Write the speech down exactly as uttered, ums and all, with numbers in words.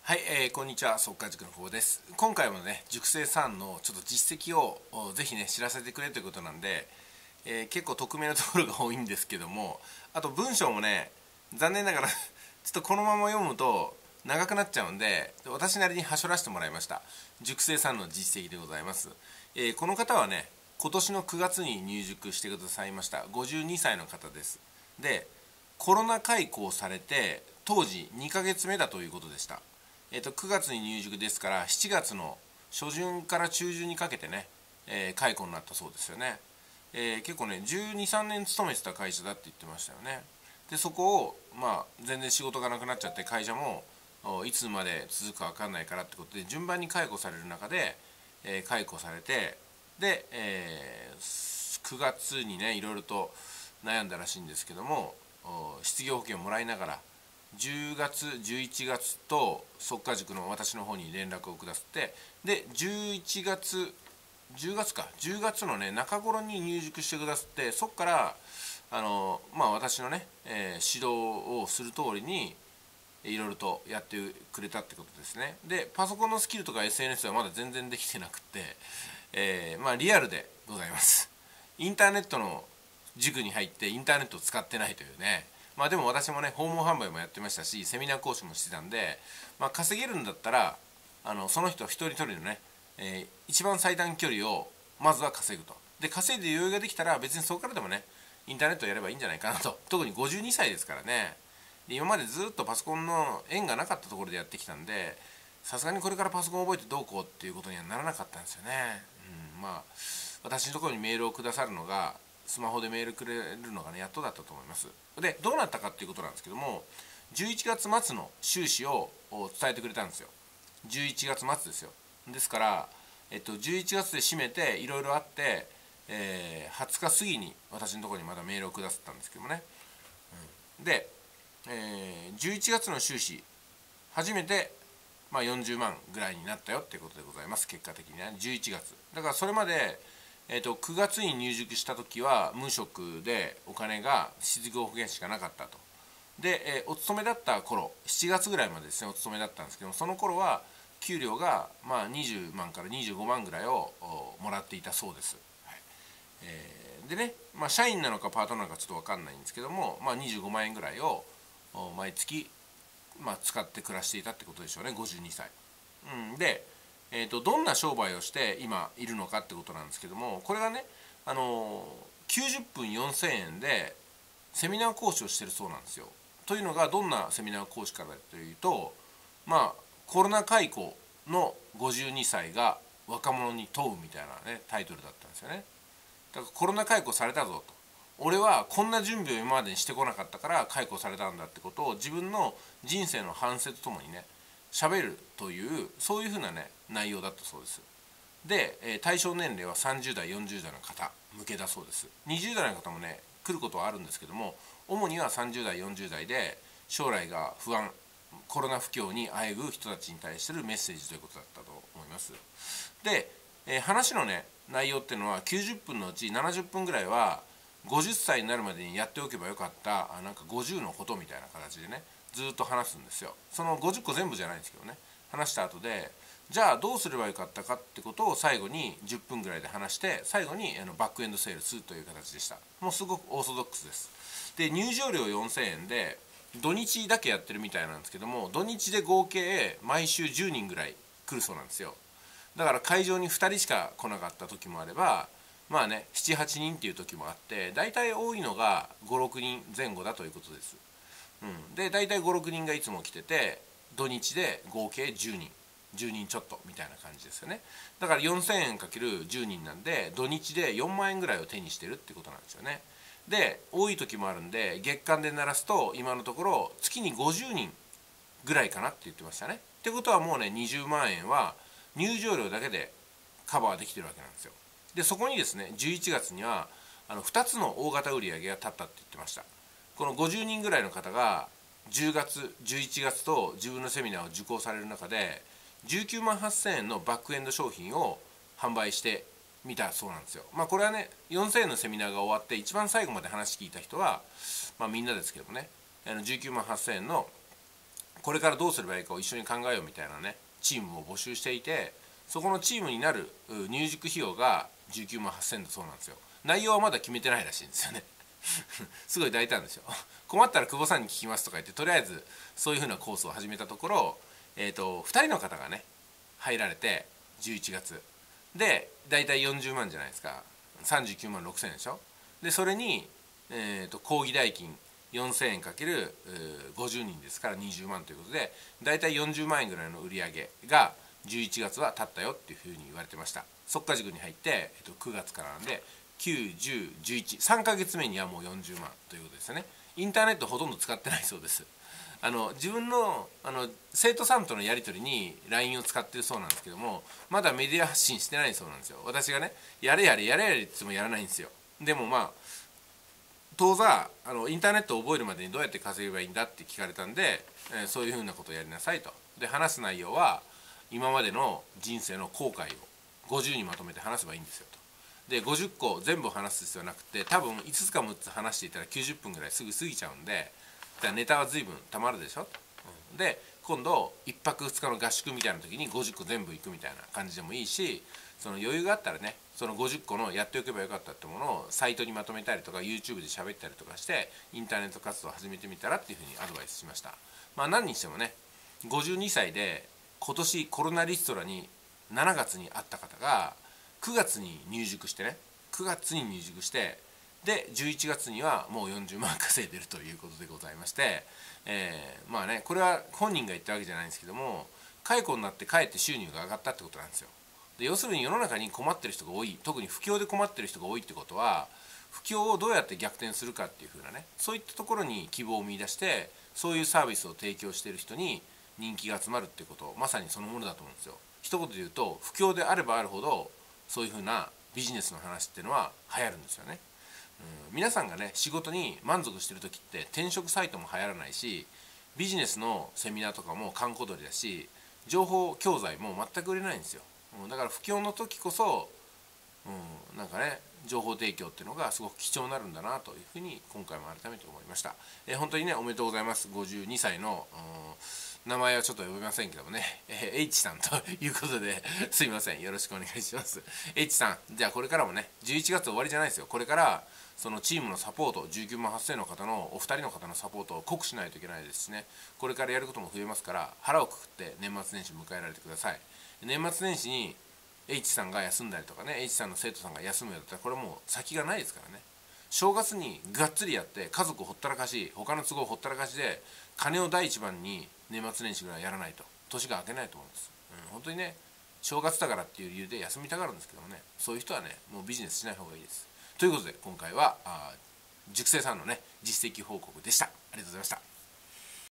はい、えー、こんにちは、速稼塾の方です。今回もね、塾生さんのちょっと実績をぜひね知らせてくれということなんで、えー、結構匿名のところが多いんですけども、あと文章もね、残念ながらちょっとこのまま読むと長くなっちゃうんで、私なりにはしょらせてもらいました。塾生さんの実績でございます。えー、この方はね、今年のくがつに入塾してくださいました。ごじゅうにさいの方です。で、コロナ開校されて当時にかげつめだということでした。えー、とくがつに入塾ですからしちがつの初旬から中旬にかけてね、えー、解雇になったそうですよね。えー、結構ねじゅうに、さんねん勤めてた会社だって言ってましたよね。でそこをまあ全然仕事がなくなっちゃって、会社もいつまで続くか分かんないからってことで順番に解雇される中で、えー、解雇されて、で、えー、くがつにねいろいろと悩んだらしいんですけども、失業保険をもらいながらじゅうがつじゅういちがつと速稼塾の私の方に連絡をくださって、でじゅういちがつじゅうがつかじゅうがつのね中頃に入塾してくださって、そこからあのまあ私のね、えー、指導をする通りにいろいろとやってくれたってことですね。でパソコンのスキルとか エスエヌエス はまだ全然できてなくて、えー、まあリアルでございます。インターネットの塾に入ってインターネットを使ってないというね。まあでも私もね訪問販売もやってましたし、セミナー講師もしてたんで、まあ、稼げるんだったらあのその人一人一人のね、えー、一番最短距離をまずは稼ぐと。で稼いで余裕ができたら別にそこからでもねインターネットをやればいいんじゃないかなと。特にごじゅうにさいですからね。で今までずっとパソコンの縁がなかったところでやってきたんで、さすがにこれからパソコンを覚えてどうこうっていうことにはならなかったんですよね。うん、まあ私のところにメールをくださるのが、スマホでメールくれるのがねやっとだったと思います。でどうなったかっていうことなんですけども、じゅういちがつまつの収支を伝えてくれたんですよ。じゅういちがつまつですよ。ですから、えっと、じゅういちがつで締めていろいろあって、えー、はつか過ぎに私のところにまだメールをくださったんですけどもね、うん、で、えー、じゅういちがつの収支初めて、まあ、よんじゅうまんぐらいになったよっていうことでございます。結果的にねじゅういちがつだから、それまでえー、とくがつに入塾した時は無職でお金が失業保険しかなかったと。で、えー、お勤めだった頃しちがつぐらいまでですねお勤めだったんですけども、その頃は給料がまあにじゅうまんからにじゅうごまんぐらいをもらっていたそうです。はい。えー、でね、まあ、社員なのかパートなのかちょっと分かんないんですけども、まあ、にじゅうごまん円ぐらいを毎月、まあ、使って暮らしていたってことでしょうね、ごじゅうにさい。うん、でえー、とどんな商売をして今いるのかってことなんですけども、これがね、あのー、きゅうじゅっぷんよんせんえんでセミナー講師をしてるそうなんですよ。というのがどんなセミナー講師かというと、まあコロナ開校のごじゅうにさいが若者に問うみたいなねタイトルだったんですよね。だからコロナ解雇されたぞと、俺はこんな準備を今までにしてこなかったから解雇されたんだってことを自分の人生の反省とともにね喋るという、そういうふうなね内容だったそうです。で対象年齢はさんじゅうだいよんじゅうだいの方向けだそうです。にじゅうだいの方もね来ることはあるんですけども、主にはさんじゅうだいよんじゅうだいで将来が不安、コロナ不況にあえぐ人たちに対するメッセージということだったと思います。で、えー、話のね内容っていうのはきゅうじゅっぷんのうちななじゅっぷんぐらいはごじゅっさいになるまでにやっておけばよかったあなんかごじゅうのことみたいな形でねずっと話すんですよ。そのごじゅっこ全部じゃないんですけどね、話した後でじゃあどうすればよかったかってことを最後にじゅっぷんぐらいで話して、最後にあのバックエンドセールスという形でした。もうすごくオーソドックスです。で入場料よんせんえんで土日だけやってるみたいなんですけども、土日で合計毎週じゅうにんぐらい来るそうなんですよ。だから会場にふたりしか来なかった時もあれば、まあねななはちにんっていう時もあって、大体多いのがごろくにんぜん後だということです。うん、で大体ごろくにんがいつも来てて、土日で合計じゅうにんじゅうにんちょっとみたいな感じですよね。だからよんせんえんかけるじゅうにんなんで土日でよんまん円ぐらいを手にしてるってことなんですよね。で多い時もあるんで月間で鳴らすと今のところ月にごじゅうにんぐらいかなって言ってましたね。ってことはもうねにじゅうまんえんは入場料だけでカバーできてるわけなんですよ。でそこにですねじゅういちがつにはあのふたつの大型売り上げが立ったって言ってました。このごじゅうにんぐらいの方がじゅうがつじゅういちがつと自分のセミナーを受講される中でじゅうきゅうまんはっせんえんのバックエンド商品を販売してみたそうなんですよ。まあこれはねよんせんえんのセミナーが終わって一番最後まで話聞いた人は、まあ、みんなですけどもね、あのじゅうきゅうまんはっせんえんのこれからどうすればいいかを一緒に考えようみたいなねチームを募集していて、そこのチームになる入塾費用がじゅうきゅうまんはっせんだそうなんですよ。内容はまだ決めてないらしいんですよねすごい大胆ですよ。困ったら久保さんに聞きますとか言って、とりあえずそういうふうなコースを始めたところ、えーと、ふたりの方がね入られて、じゅういちがつでだいたいよんじゅうまんじゃないですか。さんじゅうきゅうまんろくせんえんでしょ。でそれに、えーと、講義代金よんせんえんかけるごじゅうにんですからにじゅうまんということで、だいたいよんじゅうまんえんぐらいの売り上げがじゅういちがつは立ったよっていうふうに言われてました。速稼塾に入って、えっと、くがつからなんできゅう、じゅう、じゅういち、さんかげつめにはもうよんじゅうまんということですよね。インターネットほとんど使ってないそうです。あの自分のあの生徒さんとのやり取りに ライン を使ってるそうなんですけども、まだメディア発信してないそうなんですよ。私がねやれやれやれやれって言ってもやらないんですよ。でもまあ当座あのインターネットを覚えるまでにどうやって稼げばいいんだって聞かれたんで、えー、そういうふうなことをやりなさいと。で話す内容は今までの人生の後悔をごじゅうにまとめて話せばいいんですよと。でごじゅっこ全部話す必要なくて、多分いつつかむっつ話していたらきゅうじゅっぷんぐらいすぐ過ぎちゃうんで、ネタは随分たまるでしょ、うん、で今度いっぱくふつかの合宿みたいな時にごじゅっこ全部行くみたいな感じでもいいし、その余裕があったらねそのごじゅっこのやっておけばよかったってものをサイトにまとめたりとか YouTube で喋ったりとかしてインターネット活動を始めてみたらっていうふうにアドバイスしました。まあ何にしてもねごじゅうにさいで今年コロナリストラにしちがつに会った方がくがつに入塾してねくがつに入塾してでじゅういちがつにはもうよんじゅうまん稼いでるということでございまして、えー、まあねこれは本人が言ったわけじゃないんですけども、解雇になってかえって収入が上がったってことなんですよ。で要するに世の中に困ってる人が多い、特に不況で困ってる人が多いってことは、不況をどうやって逆転するかっていう風なね、そういったところに希望を見出してそういうサービスを提供している人に人気が集まるっていうこと、まさにそのものだと思うんですよ。一言で言うと不況であればあるほどそういう風なビジネスの話っていうのは流行るんですよね。うん、皆さんがね仕事に満足してる時って転職サイトも流行らないし、ビジネスのセミナーとかも閑古鳥だし、情報教材も全く売れないんですよ。うん、だから不況の時こそ、うん、なんかね情報提供っていうのがすごく貴重になるんだなというふうに今回も改めて思いました。えー、本当にねおめでとうございます。ごじゅうにさいの、うん、名前はちょっと呼べませんけどもね、えー、H さんということですいません、よろしくお願いします。 H さん、じゃあこれからもねじゅういちがつ終わりじゃないですよ。これからそのチームのサポート、じゅうきゅうまんはっせんの方のお二人の方のサポートを濃くしないといけないですしね、これからやることも増えますから腹をくくって年末年始迎えられてください。年末年始に H さんが休んだりとかね H さんの生徒さんが休むようだったらこれはもう先がないですからね。正月にがっつりやって家族ほったらかし、他の都合ほったらかしで金を第一番に年末年始ぐらいやらないと年が明けないと思うんです。うん、本当にね正月だからっていう理由で休みたがるんですけどもね、そういう人はねもうビジネスしない方がいいです。ということで今回はあ塾生さんのね実績報告でした。ありがとうございました。